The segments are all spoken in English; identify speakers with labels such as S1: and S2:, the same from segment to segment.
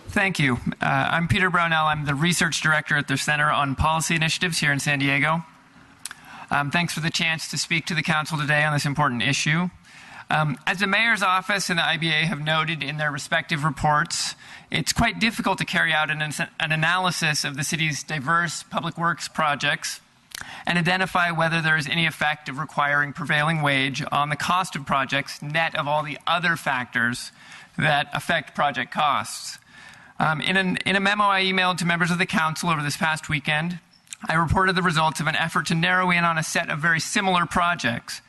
S1: Thank you. I'm Peter Brownell. I'm the Research Director at the Center on Policy Initiatives here in San Diego. Thanks for the chance to speak to the Council today on this important issue. As the Mayor's Office and the IBA have noted in their respective reports, it's quite difficult to carry out an analysis of the city's diverse public works projects and identify whether there is any effect of requiring prevailing wage on the cost of projects net of all the other factors that affect project costs. In a memo I emailed to members of the Council over this past weekend, I reported the results of an effort to narrow in on a set of very similar projects.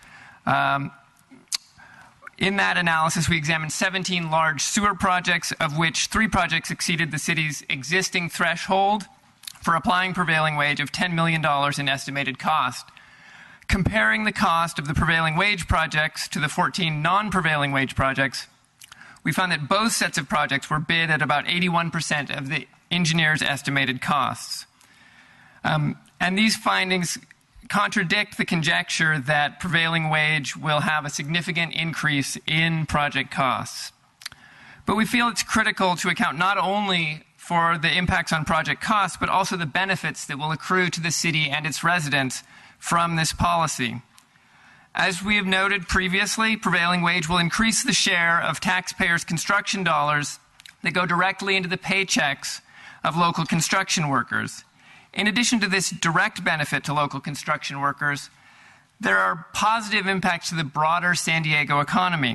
S1: In that analysis, we examined 17 large sewer projects, of which 3 projects exceeded the city's existing threshold for applying prevailing wage of $10 million in estimated cost. Comparing the cost of the prevailing wage projects to the 14 non-prevailing wage projects, we found that both sets of projects were bid at about 81% of the engineer's estimated costs. And these findings contradict the conjecture that prevailing wage will have a significant increase in project costs. But we feel it's critical to account not only for the impacts on project costs, but also the benefits that will accrue to the city and its residents from this policy. As we have noted previously, prevailing wage will increase the share of taxpayers' construction dollars that go directly into the paychecks of local construction workers. In addition to this direct benefit to local construction workers, there are positive impacts to the broader San Diego economy.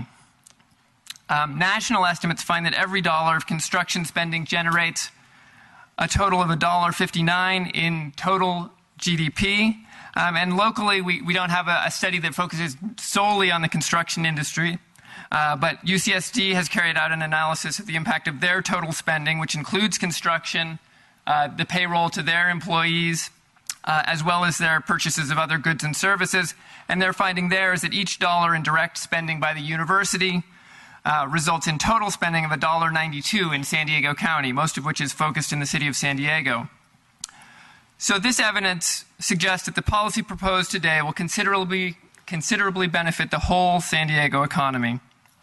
S1: National estimates find that every dollar of construction spending generates a total of $1.59 in total GDP. And locally, we don't have a study that focuses solely on the construction industry, but UCSD has carried out an analysis of the impact of their total spending, which includes construction, the payroll to their employees, as well as their purchases of other goods and services. And their finding there is that each dollar in direct spending by the university results in total spending of $1.92 in San Diego County, most of which is focused in the city of San Diego. So this evidence suggests that the policy proposed today will considerably benefit the whole San Diego economy.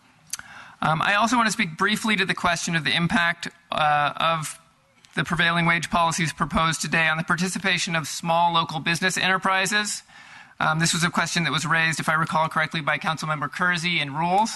S1: I also want to speak briefly to the question of the impact of the prevailing wage policies proposed today on the participation of small local business enterprises. This was a question that was raised, if I recall correctly, by Councilmember Kersey in Rules.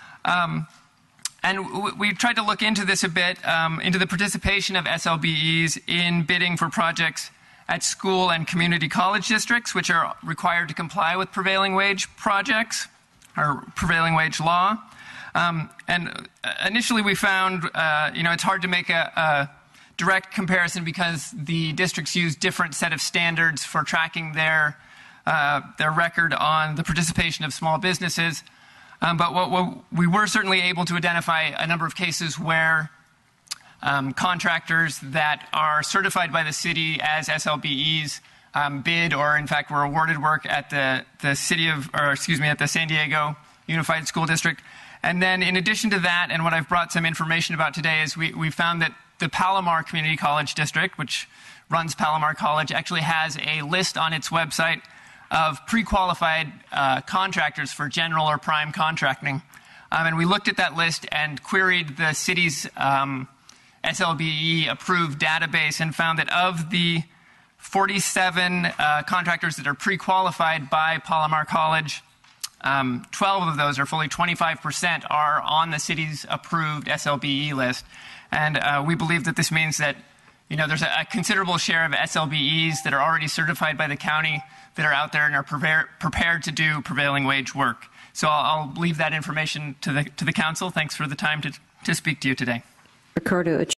S1: And we tried to look into this a bit, into the participation of SLBEs in bidding for projects at school and community college districts, which are required to comply with prevailing wage projects or prevailing wage law. And initially we found, it's hard to make a direct comparison because the districts use different set of standards for tracking their record on the participation of small businesses. But we were certainly able to identify a number of cases where contractors that are certified by the city as SLBEs bid or in fact were awarded work at at the San Diego Unified School District. And then in addition to that, and what I've brought some information about today, is we found that the Palomar Community College District, which runs Palomar College, actually has a list on its website of pre-qualified contractors for general or prime contracting. And we looked at that list and queried the city's SLBE approved database and found that of the 47 contractors that are pre-qualified by Palomar College, 12 of those, or fully 25%, are on the city's approved SLBE list. And we believe that this means that there's a considerable share of SLBEs that are already certified by the county that are out there and are prepared to do prevailing wage work. So I'll leave that information to the council. Thanks for the time to speak to you today.
S2: Ricardo.